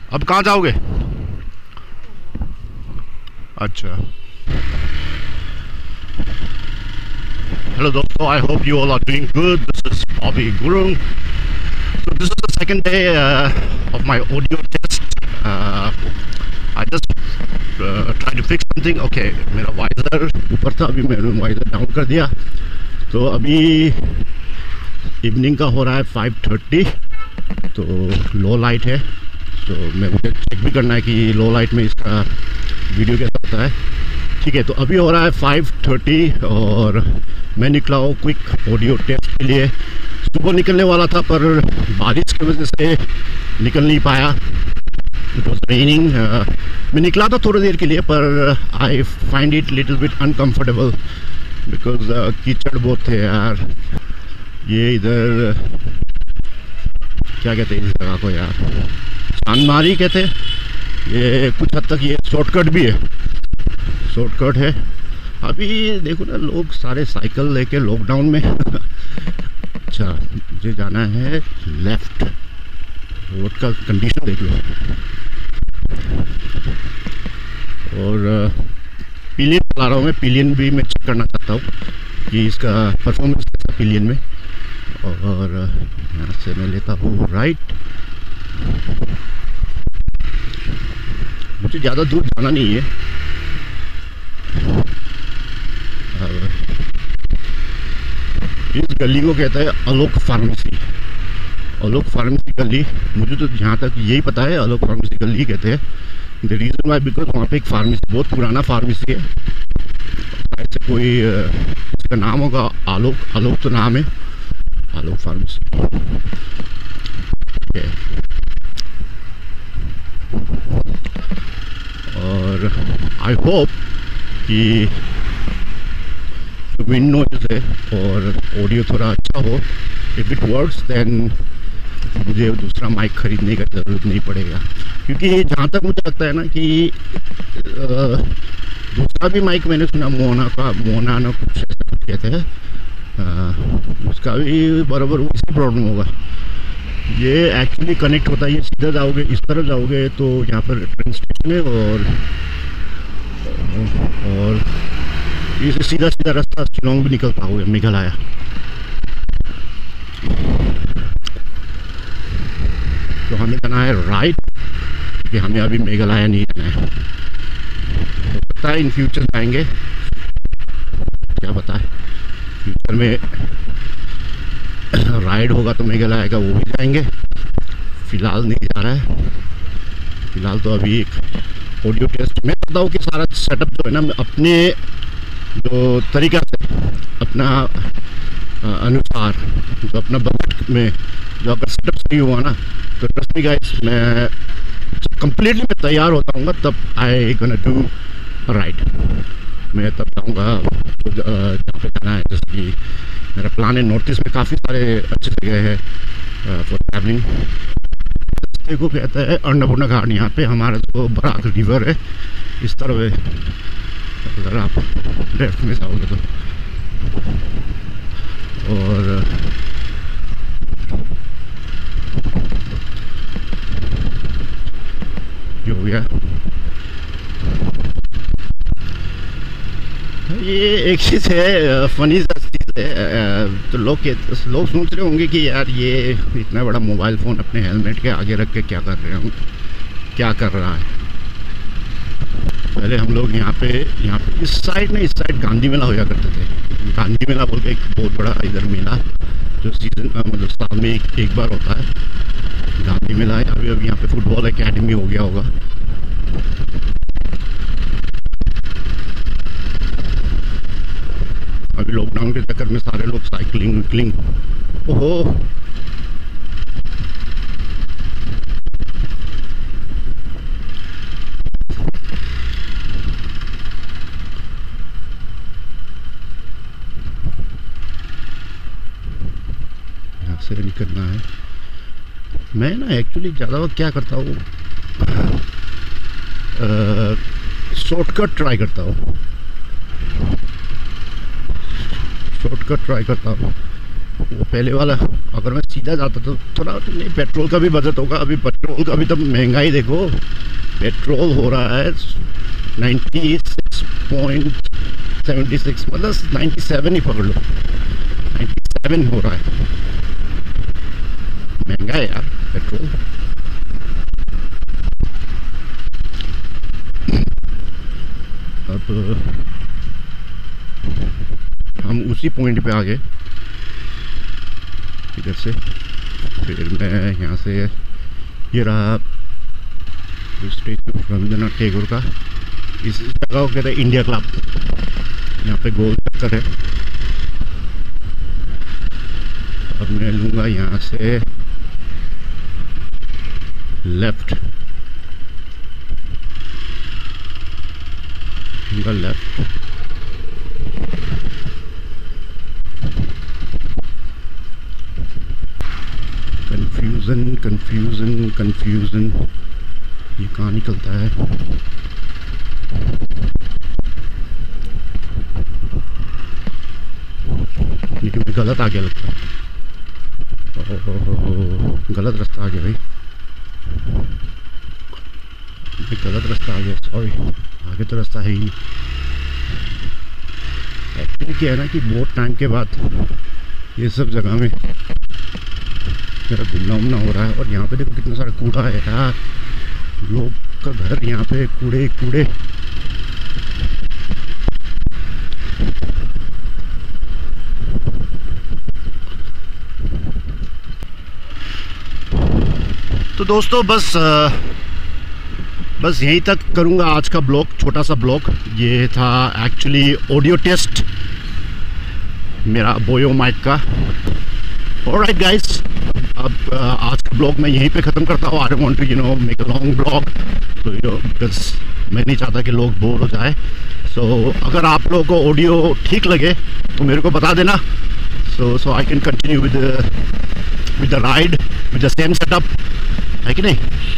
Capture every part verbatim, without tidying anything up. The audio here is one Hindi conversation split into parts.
अब कहाँ जाओगे? अच्छा, हेलो दोस्तों, I hope you all are doing good. This is Bobby Gurung. So this is the second day uh, of my audio test. Uh, I just uh, tried to fix something. Okay, मेरा वाइजर ऊपर था, अभी मैंने वाइजर डाउन कर दिया. तो अभी इवनिंग का हो रहा है फाइव थर्टी. तो लो लाइट है. तो मैं मुझे चेक भी करना है कि लो लाइट में इसका वीडियो कैसा होता है. ठीक है, तो अभी हो रहा है फाइव थर्टी और मैं निकला हूँ क्विक ऑडियो टेस्ट के लिए. सुबह निकलने वाला था पर बारिश की वजह से निकल नहीं पाया. It was raining. मैं निकला था थोड़ी देर के लिए पर I find it little bit uncomfortable because कीचड़ बहुत थे यार. ये इधर क्या कहते हैं इस जगह को यार, चांदमारी कहते हैं. ये कुछ हद तक ये शॉर्टकट भी है, शॉर्टकट है. अभी देखो ना, लोग सारे साइकिल लेके लॉकडाउन में. अच्छा, मुझे जाना है लेफ्ट. रोड का कंडीशन देख लो. और पिलियन चला रहा हूँ मैं. पिलियन भी मैं चेक करना चाहता हूँ कि इसका परफॉर्मेंस कैसा पिलियन में. और यहाँ से मैं लेता हूँ राइट. मुझे ज़्यादा दूर जाना नहीं है. इस गली को कहता है आलोक फार्मेसी. आलोक फार्मेसी गली, मुझे तो जहाँ तक यही पता है आलोक फार्मेसी गली कहते हैं. द रीज़न वाई बिकॉज वहाँ पे एक फार्मेसी, बहुत पुराना फार्मेसी है. ऐसे कोई इसका नाम होगा आलोक. आलोक तो नाम है, आलोक फार्मेसी. और आई होप कि विंड नॉइज़ है और ऑडियो थोड़ा अच्छा हो. इफ़ इट वर्क्स देन मुझे दूसरा माइक खरीदने का ज़रूरत नहीं पड़ेगा. क्योंकि जहाँ तक मुझे लगता है ना कि दूसरा भी माइक मैंने सुना मोना का, मोना ना कुछ ऐसा कुछ कहते हैं, उसका भी बराबर उसी प्रॉब्लम होगा. ये एक्चुअली कनेक्ट होता है. ये सीधा जाओगे, इस तरफ जाओगे तो यहाँ पर ट्रेन स्टेशन है और और इसे सीधा सीधा रास्ता शिलोंग भी निकल पाओगे, मेघालय. तो हमें जाना है राइट क्योंकि हमें अभी मेघालय नहीं जाना है. तो पता है इन फ्यूचर जाएंगे, क्या पता है फ्यूचर में राइड होगा तो मेघालय का वो भी जाएंगे. फ़िलहाल नहीं जा रहा है. फ़िलहाल तो अभी एक ऑडियो टेस्ट. मैं बताता हूँ कि सारा सेटअप जो है ना, मैं अपने जो तरीका से अपना अनुसार, जो अपना बजट में जो अगर सेटअप सही हुआ ना तो ट्रस्ट मी गाइस, मैं कंप्लीटली मैं तैयार होता हूँ तब आई गोना डू राइड. मैं तब जाऊँगा तो जहाँ पे जाना है. जैसे कि मेरा प्लान है नॉर्थ ईस्ट में काफ़ी सारे अच्छे जगह है फॉर ट्रैवलिंग. देखो कहता है अन्नपूर्णा घाट. यहाँ पे हमारा जो बराक रिवर है इस तरफ है. अगर आप लेफ्ट में जाओगे तो, और ये हो गया. ये एक चीज़ है, फनी सा चीज़ है. तो लोग लोग सोच रहे होंगे कि यार ये इतना बड़ा मोबाइल फ़ोन अपने हेलमेट के आगे रख के क्या कर रहे हैं, क्या कर रहा है. पहले हम लोग यहाँ पे यहाँ पे इस साइड में इस साइड गांधी मेला होया करते थे. गांधी मेला बोल के एक बहुत बड़ा इधर मेला जो सीजन मतलब साल में एक, एक बार होता है, गांधी मेला. अभी अभी यहाँ पे फुटबॉल एकेडमी हो गया होगा. अभी लॉकडाउन के चक्कर में सारे लोग साइकिलिंग विकलिंग. ओहो, यहाँ से निकलना है. मैं ना एक्चुअली ज़्यादा वक्त क्या करता हूँ, शॉर्टकट ट्राई करता हूँ. शॉर्टकट ट्राई करता हूँ वो पहले वाला अगर मैं सीधा जाता तो थोड़ा नहीं, पेट्रोल का भी बचत होगा। अभी पेट्रोल का भी तो महंगाई देखो, पेट्रोल हो रहा है ninety six point seventy six, मतलब नाइन्टी सेवन ही पकड़ लो, नाइन्टी सेवन हो रहा है। महंगा है यार पेट्रोल। अब हम उसी पॉइंट पे आ गए इधर से। फिर मैं यहाँ से, ये रहा स्टेचू रविंद्रनाथ टैगोर का। इस जगह को कहते हैं इंडिया क्लब। यहाँ पे गोल चक्कर है। अब मैं लूँगा यहाँ से लेफ्ट, लूँगा लेफ्ट। कंफ्यूजन कंफ्यूजन कंफ्यूजन, ये कहाँ निकलता है? लेकिन मैं गलत आ गया लगता है। ओह, गलत रास्ता आ गया भाई, मैं गलत रास्ता आ गया, सॉरी। आगे तो रास्ता है ही नहीं। एक्चुअली क्या है ना कि बहुत टाइम के बाद ये सब जगह में मेरा घूमना उमना हो रहा है। और यहाँ पे देखो कितना सारा कूड़ा है यार, लोग का घर यहाँ पे कूड़े कूड़े। तो दोस्तों बस बस यहीं तक करूँगा आज का ब्लॉग, छोटा सा ब्लॉग। ये था एक्चुअली ऑडियो टेस्ट मेरा बोयो माइक का। ऑलराइट गाइस, अब आज का ब्लॉग मैं यहीं पे ख़त्म करता हूँ। I don't want to you know make a long blog, तो यू नो बिकॉज मैं नहीं चाहता कि लोग बोर हो जाए। सो so, अगर आप लोगों को ऑडियो ठीक लगे तो मेरे को बता देना, so so I can continue with with the ride with the same setup, है कि नहीं?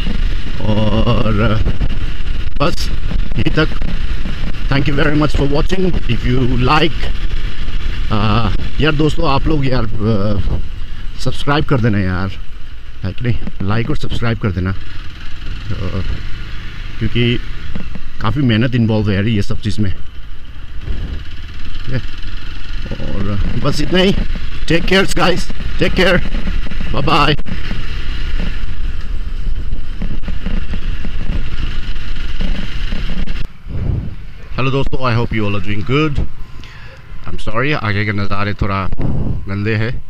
और बस यहीं तक। Thank you very much for watching. If you like, यार दोस्तों आप लोग यार सब्सक्राइब कर देना यार, है कि नहीं? लाइक और सब्सक्राइब कर देना, uh, क्योंकि काफ़ी मेहनत इन्वॉल्व है यार ये सब चीज़ में। और बस इतना ही। Take care guys, take care, bye bye. Hello दोस्तों, I hope you all are doing good. I am sorry, आगे के नज़ारे थोड़ा गंदे हैं।